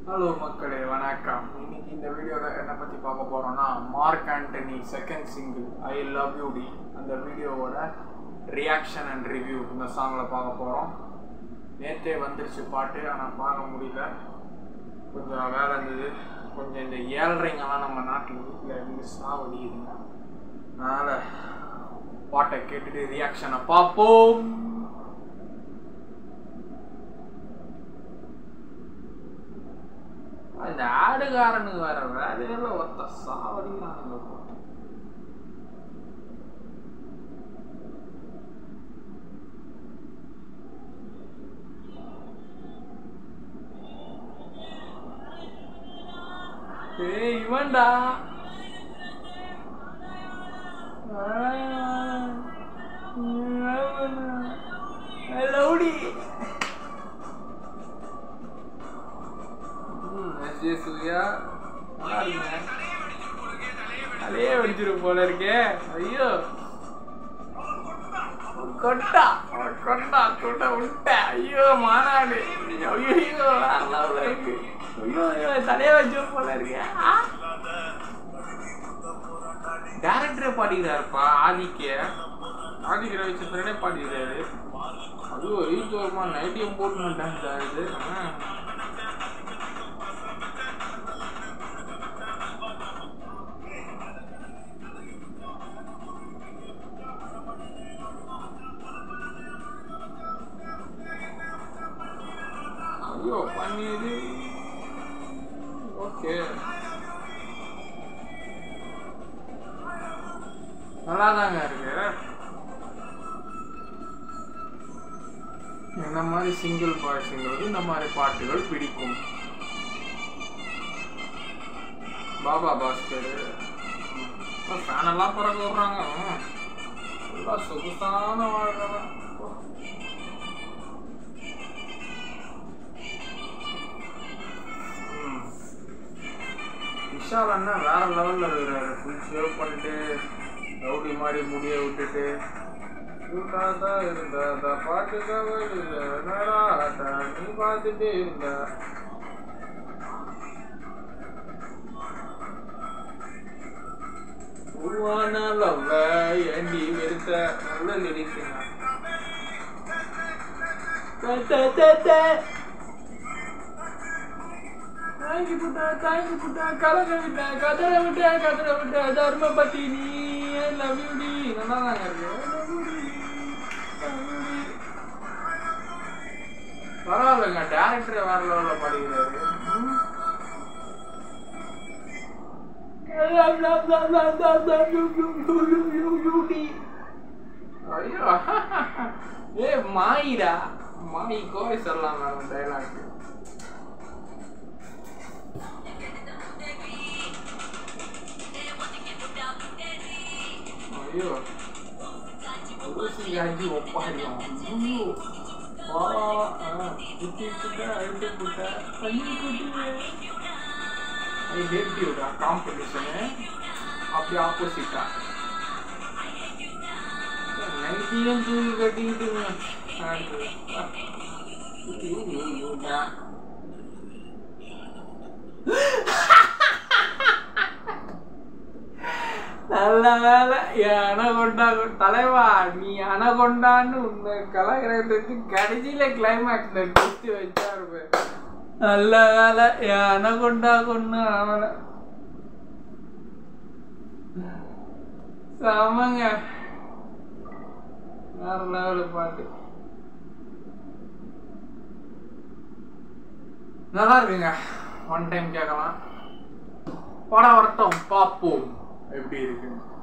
Hello மக்களே, வணக்கம். இன்னைக்கு இந்த வீடியோவில் என்ன பற்றி பார்க்க போகிறோன்னா, Mark Antony second single I love you டி அந்த வீடியோவோட ரியாக்ஷன் அண்ட் ரிவ்யூ இந்த சாங்கில் பார்க்க போகிறோம். நேற்றே வந்துருச்சு பாட்டு, ஆனால் பார்க்க முடியல, கொஞ்சம் வேலை இருந்தது. கொஞ்சம் இந்த ஏழ்றைங்கெல்லாம் நம்ம நாட்டில் வீட்டில் இருந்து சாவடிக்குதுங்க. அதனால் பாட்டை கேட்டுட்டு ரியாக்ஷனை பார்ப்போம். இந்த ஆடுகாரனுக்கு வேற வேலையில ஒத்த சாவடிக்கிறானுங்க. இவன்டா லவுடி சூர்யா தலையே வெடிச்சிரும் போல இருக்கே. ஐயோ கொட்டா கொட்டா கொட்டா விட்ட. ஐயோ மாநாடு. ஐயோ இருக்கு. ஐயோ தலையே வச்சிரும் போல இருக்கே. டேரக்டரே பாடிக்கிறாருப்பா. ஆதிக்க ரவிச்சந்திரனே பாடிக்கிறாரு. ஐயோ ஈஸ்வரமா நைட்டியும் போட்டு மாட்டாங்க. இது ஐயோ பண்ணியது ஓகே, நல்லாதாங்க இருக்கு. இந்த மாதிரி சிங்கிள் பாய்ஸுங்கிறது இந்த மாதிரி பாட்டுகள் பிடிக்கும். பாபா பாஸ்கர் ஃபேனெல்லாம் பிறகு விடுறாங்க. நல்லா சொகுசான வாழ்க்கை. விஷால் அண்ணா வேற லெவலில் இருக்கிறாரு. ஃபுல் ஷேவ் பண்ணிட்டு ரவுடி மாதிரி முடிய விட்டுட்டு தான் இருந்த பாட்டுக்காக நீ பார்த்துட்டே இருந்த. உருவான லவ் ஏண்டி வெறுத்த நல்ல லிரிக்ஸுங்க. தாங்கி புட்டா கலங்க விட்ட கதற விட்ட தர்ம பத்தி நீ லவ் யூ டி. நல்லா தாங்க இருக்கு. பரவாயில்லைங்க, டேரக்டர் வேற லெவலில் பாடிக்கிறாரு. ஐயோ ஏ மாயிடா மாயி கோவை சொல்லலாம் மேடம் டைலாக். ஐயோ காஞ்சி ஒப்பாடிலாம். காம்படிஷனு அப்படி ஆப்போசிட்டா நைட்டியும் தூக்கி கட்டிக்கிட்டுங்க. நல்ல வேலை அனகொண்டா தலைவா, நீ அனகொண்டான்னு உன்னை கலகிறதுக்கு கடைசியில கிளைமேக்ஸ்ல குத்தி வச்சாரு. நல்ல வேலை அனகொண்டா கொண்டு அவனை சமங்க. வேற லெவலு பாட்டு நல்லா இருக்குங்க. ஒன் டைம் கேட்கலாம். படம் வரட்டும், பார்ப்போம் எப்படி இருக்குன்னு.